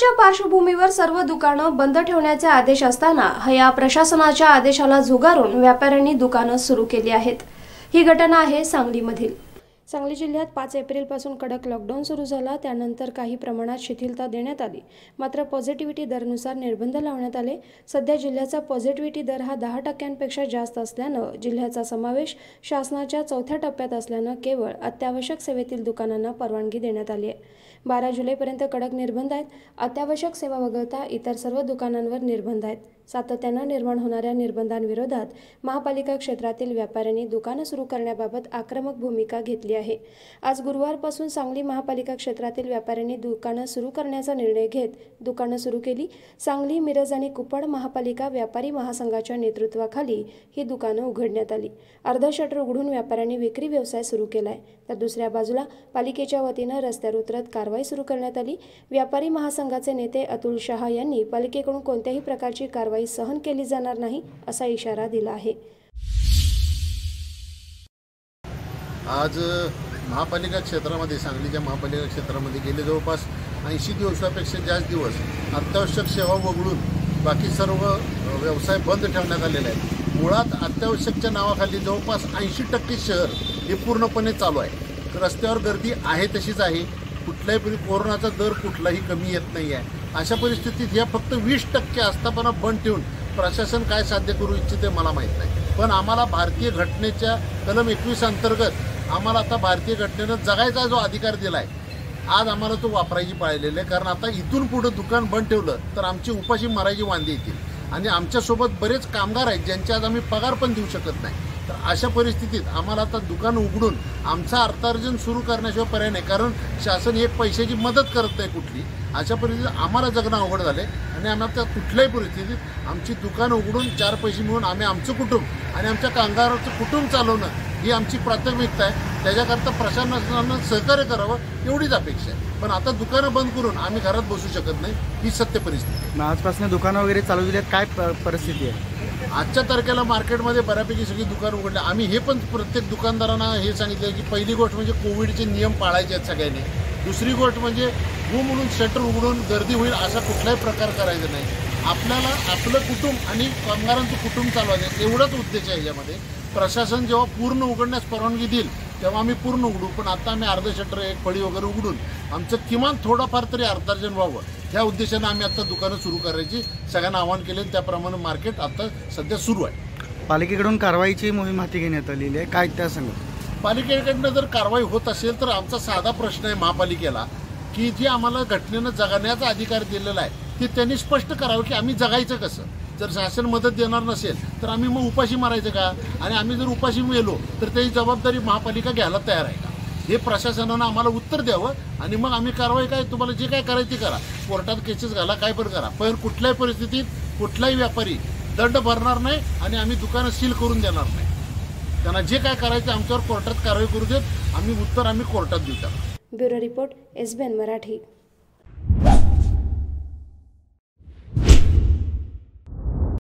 कोरोनाच्या पार्श्वभूमीवर सर्व दुकानं बंद ठेवण्याचे आदेश असताना या प्रशासनाच्या आदेशाला झुगारून व्यापाऱ्यांनी दुकानं सुरू केली आहेत। ही घटना आहे सांगलीमधील। सांगली जिल्ह्यात 5 एप्रिलपासून कडक लॉकडाऊन सुरू झाला। त्यानंतर काही प्रमाणात शिथिलता देण्यात आली, मात्र पॉझिटिव्हिटी दरानुसार निर्बंध लावण्यात आले। सध्या जिल्ह्याचा पॉझिटिव्हिटी दर हा 10% जास्त असल्यानं जिल्ह्याचा समावेश शासनाच्या चौथ्या टप्प्यात असल्यानं केवळ अत्यावश्यक सेवेतील दुकानांना परवानगी देण्यात आली आहे। 12 जुलैपर्यंत कडक निर्बंध आहेत। अत्यावश्यक सेवा वगळता इतर सर्व दुकानांवर निर्बंध आहेत। सातत्यानं निर्माण होणाऱ्या निर्बंधांविरोधात महापालिका क्षेत्रातील व्यापाऱ्यांनी दुकानं सुरू करण्याबाबत आक्रमक भूमिका घेतली आहे। आज गुरुवारपासून सांगली महापालिका क्षेत्रातील व्यापाऱ्यांनी दुकानं सुरू करण्याचा निर्णय घेत दुकानं सुरू केली। सांगली, मिरज आणि कुपड महापालिका व्यापारी महासंघाच्या नेतृत्वाखाली ही दुकानं उघडण्यात आली। अर्ध शटर उघडून व्यापाऱ्यांनी विक्री व्यवसाय सुरू केलाय, तर दुसऱ्या बाजूला पालिकेच्या वतीनं रस्त्यावर उतरत कारवाई सुरू करण्यात आली। व्यापारी महासंघाचे नेते अतुल शहा यांनी पालिकेकडून कोणत्याही प्रकारची कारवाई सहन केली जाणार नाही असा इशारा दिला आहे। आज महापालिका क्षेत्रामध्ये, सांगलीच्या महापालिका क्षेत्रामध्ये गेले जवळपास 80 दिवसापेक्षा जास्त दिवस अत्यावश्यक सेवा वगळून बाकी सर्व व्यवसाय बंद ठेवण्यात आलेले आहेत। मुळात अत्यावश्यकच्या नावाखाली जवळपास 80% शहर हे पूर्णपणे चालू आहे। रस्त्यावर गर्दी आहे तशीच आहे। कुठल्याही कोरोनाचा दर कुठलाही कमी येत नाही आहे। अशा परिस्थितीत या फक्त 20% आस्थापना बंद ठेवून प्रशासन काय साध्य करू इच्छिते मला माहीत नाही। पण आम्हाला भारतीय घटनेच्या कलम 21 अंतर्गत आम्हाला आता भारतीय घटनेनं जगायचा जो अधिकार दिला आहे, आज आम्हाला तो वापरायची पाळलेला आहे। कारण आता इथून पुढे दुकान बंद ठेवलं तर आमची उपाशी मारायची वांदे येतील आणि आमच्यासोबत बरेच कामगार आहेत ज्यांचे आज आम्ही पगार पण देऊ शकत नाही। तर अशा परिस्थितीत आम्हाला आता दुकान उघडून आमचं अर्थार्जन सुरू करण्याशिवाय पर्याय नाही, कारण शासन एक पैशाची मदत करत नाही कुठली। अशा परिस्थितीत आम्हाला जगणं अवघड झाले आणि आम्हाला त्या कुठल्याही परिस्थितीत आमची दुकान उघडून 4 पैसे मिळून आम्ही आमचं कुटुंब आणि आमच्या कामगाराचं कुटुंब चालवणं ही आमची प्राथमिकता आहे। त्याच्याकरता प्रशासनानं सहकार्य करावं एवढीच अपेक्षा आहे। पण आता दुकानं बंद करून आम्ही घरात बसू शकत नाही, ही सत्य परिस्थिती। आजपासून दुकानं वगैरे चालू दिल्यात, काय परिस्थिती आहे? आजच्या तारखेला मार्केटमध्ये बऱ्यापैकी सगळी दुकान उघडली। आम्ही हे पण प्रत्येक दुकानदारांना हे सांगितलं की पहिली गोष्ट म्हणजे कोविडचे नियम पाळायचे आहेत सगळ्यांनी। दुसरी गोष्ट म्हणजे म्हणून शटर उघडून गर्दी होईल असा कुठलाही प्रकार करायचा नाही। आपल्याला आपलं कुटुंब आणि कामगारांचं कुटुंब चालवायचं एवढाच उद्देश आहे यामध्ये। प्रशासन जेव्हा पूर्ण उघडण्यास परवानगी देईल तेव्हा आम्ही पूर्ण उघडू, पण आता आम्ही अर्ध शटर, एक फळी वगैरे उघडून आमचं किमान थोडंफार तरी अर्थार्जन व्हावं ह्या उद्देशानं आम्ही आता दुकानं सुरू करायची सगळ्यांना आवाहन केले। त्याप्रमाणे मार्केट आता सध्या सुरू आहे। पालिकेकडून कारवाईची मोहीम हाती घेण्यात आलेली आहे, काय त्या सांगा? पालिकेकडनं जर कारवाई होत असेल तर आमचा साधा प्रश्न आहे महापालिकेला की जे आम्हाला घटनेनं जगण्याचा अधिकार दिलेला आहे ते त्यांनी स्पष्ट करावं की आम्ही जगायचं कसं। जर शासन मदत देणार नसेल तर आम्ही मग उपाशी मारायचं का? आणि आम्ही जर उपाशी मेलो तर त्याची जबाबदारी महापालिका घ्यायला तयार आहे का? हे प्रशासनानं आम्हाला उत्तर द्यावं आणि मग आम्ही कारवाई काय तुम्हाला जे काय करायची करा, कोर्टात केसेस घाला, काय पण करा, पण कुठल्याही परिस्थितीत कुठलाही व्यापारी दंड भरणार नाही आणि आम्ही दुकानं सील करून देणार नाही। त्यांना जे काय करायचं आमच्यावर कोर्टात कारवाई करू देत, आम्ही उत्तर कोर्टात देऊ। Bureau report, SBN Marathi.